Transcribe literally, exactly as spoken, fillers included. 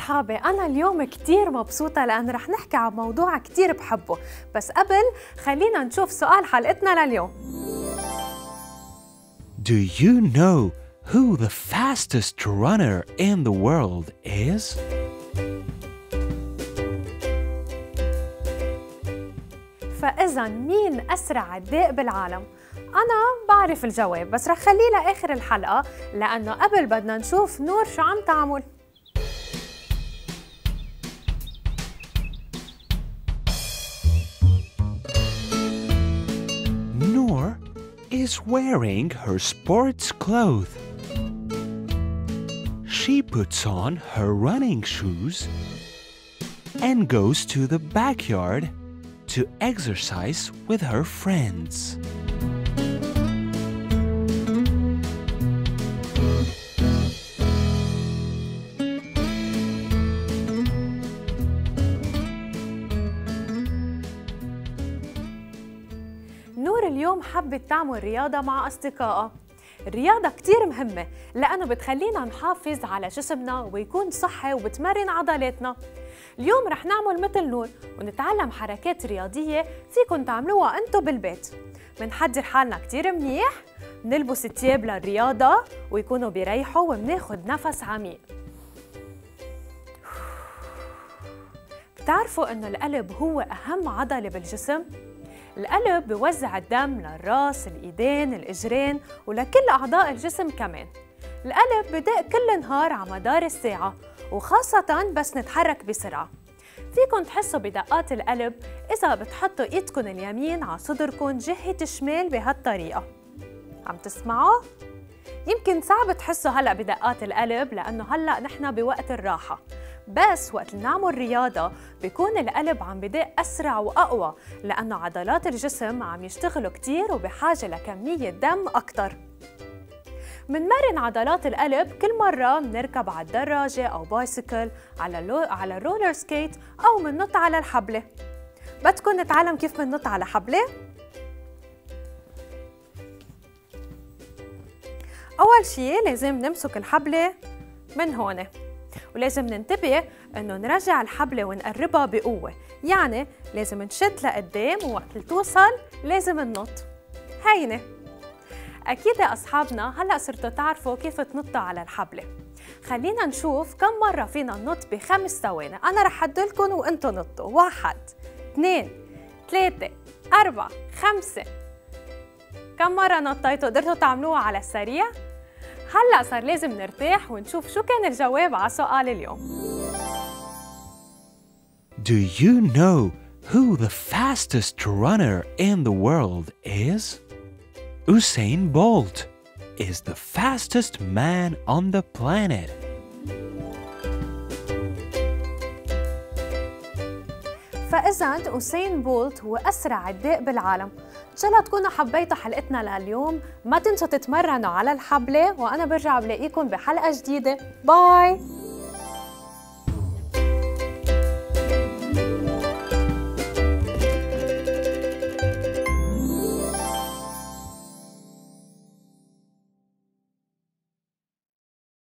أصحابي، أنا اليوم كتير مبسوطة لأن رح نحكي عن موضوع كتير بحبه. بس قبل خلينا نشوف سؤال حلقتنا لليوم. Do you know who the fastest runner in the world is? فإذا مين أسرع عداء بالعالم؟ أنا بعرف الجواب بس رح خليه لآخر الحلقة لأنه قبل بدنا نشوف نور شو عم تعمل. Noor is wearing her sports clothes. She puts on her running shoes and goes to the backyard to exercise with her friends. نور اليوم حبت تعمل رياضة مع أصدقائها. الرياضة كتير مهمة لأنه بتخلينا نحافظ على جسمنا ويكون صحي وبتمرن عضلاتنا. اليوم رح نعمل مثل نور ونتعلم حركات رياضية فيكن تعملوها أنتو بالبيت. منحضر حالنا كتير منيح، نلبس التياب للرياضة ويكونوا بيريحوا ومناخد نفس عميق. بتعرفوا إنه القلب هو أهم عضلة بالجسم؟ القلب بيوزع الدم للراس، الإيدين، الإجرين ولكل أعضاء الجسم كمان. القلب بدق كل نهار على مدار الساعة وخاصة بس نتحرك بسرعة. فيكن تحسوا بدقات القلب إذا بتحطوا إيدكن اليمين على صدركن جهة الشمال بهالطريقة. عم تسمعوا؟ يمكن صعب تحسوا هلأ بدقات القلب لأنه هلأ نحن بوقت الراحة، بس وقت نعمل رياضة بيكون القلب عم بدق أسرع وأقوى لأنه عضلات الجسم عم يشتغلوا كتير وبحاجة لكمية دم أكتر. منمرن عضلات القلب كل مرة منركب على الدراجة أو بايسيكل على اللو... على الرولر سكيت أو مننط على الحبلة. بدكن نتعلم كيف مننط على حبلة؟ أول شي لازم نمسك الحبلة من هون، ولازم ننتبه إنه نرجع الحبلة ونقربها بقوة، يعني لازم نشد لقدام ووقت توصل لازم ننط. هينة. أكيد يا أصحابنا هلأ صرتوا تعرفوا كيف تنطوا على الحبلة. خلينا نشوف كم مرة فينا ننط بخمس ثواني. أنا رح أعدلكم وأنتوا نطوا. واحد، اثنين، ثلاثة، أربعة، خمسة. كم مرة نطيتوا؟ قدرتوا تعملوها على السريع؟ هلأ صار لازم نرتاح ونشوف شو كان الجواب على سؤال اليوم. Do you know who the fastest runner in the world is? Usain Bolt is the fastest man on the planet. فإذا أوسين بولت هو أسرع عداء بالعالم. إن شاء الله تكونوا حبيتوا حلقتنا لليوم. ما تنسوا تتمرنوا على الحبلة وأنا برجع بلاقيكم بحلقة جديدة. باي.